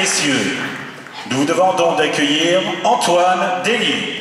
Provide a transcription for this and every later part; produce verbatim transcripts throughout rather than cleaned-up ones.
messieurs, nous vous demandons d'accueillir Antoine Dély.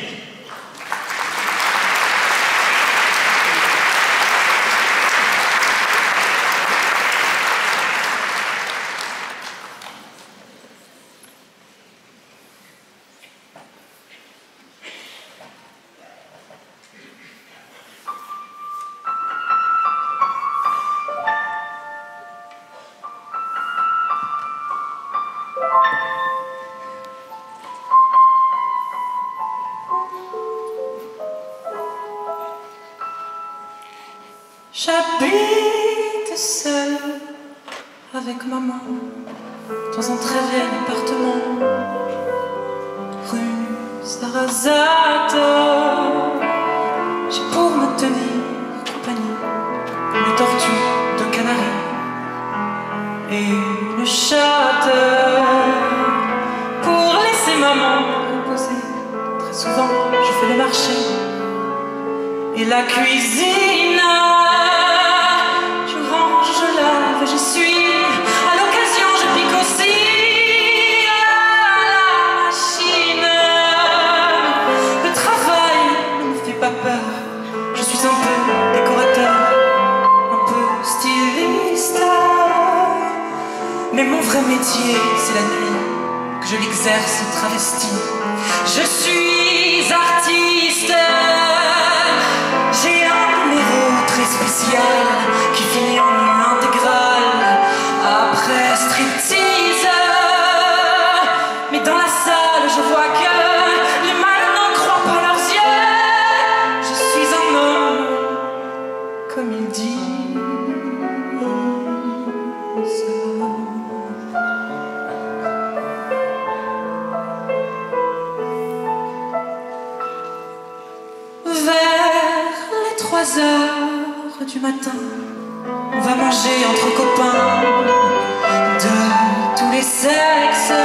J'habite seule avec maman dans un très vieil appartement rue Sarrazate. J'ai pour me tenir compagnie une tortue de Canaries et une chatte pour laisser maman reposer. Très souvent je fais le marché et la cuisine. Je suis, à l'occasion je pique aussi à la machine. Le travail ne me fait pas peur, je suis un peu décorateur, un peu styliste. Mais mon vrai métier c'est la nuit, que je l'exerce travesti. Je suis artiste, j'ai un numéro très spécial qui finit en une intégrale après striptease. Mais dans la salle je vois que les mâles n'en croient pas leurs yeux. Je suis un homme comme ils disent. Vers les trois heures du matin, on va manger entre copains de tous les sexes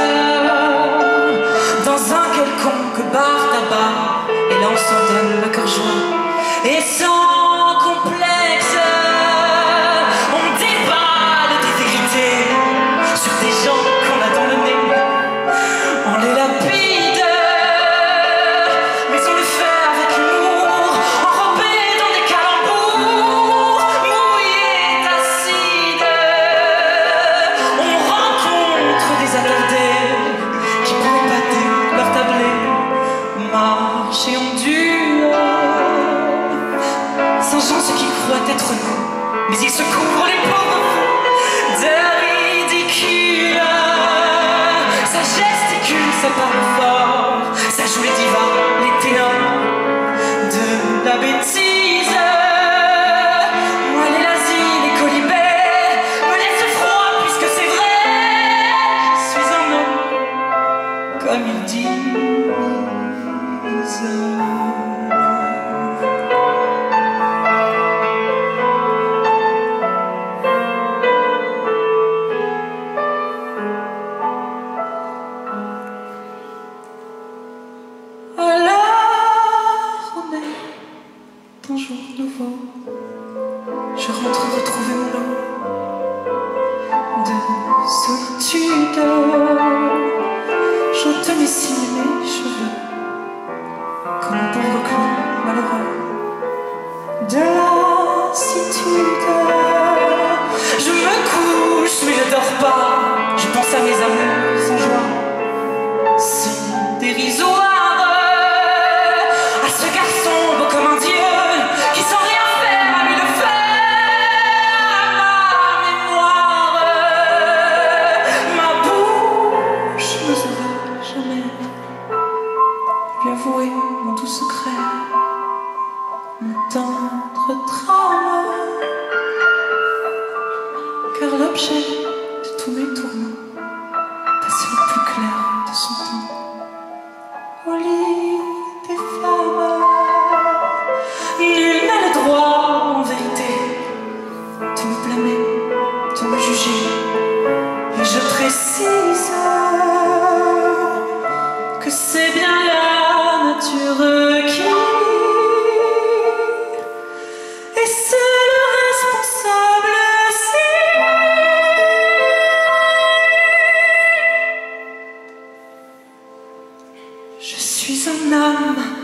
dans un quelconque bar tabac. Et là on s'en donne le cœur joie et sans complexe on déballe des vérités sur des gens qu'on a dans le nez. On les lapide, mais on le fait avec humour, enrobé dans des calembours mouillés d'acide. On rencontre des attardés qui pourraient pâter leur tablé, marcher en duo. Singeant ceux qui croient être nous, mais ils se couvrent les pauvres de ridicule. Ça gesticule, ça parle fort, ça joue les divas, les ténors de la bêtise. Moi les lazis, les colibets me laissent froid puisque c'est vrai. Je suis un homme comme ils disent. Alors on est un jour nouveau, je rentre retrouver mon lot de solitude. J'entends mes cinémas, suis un homme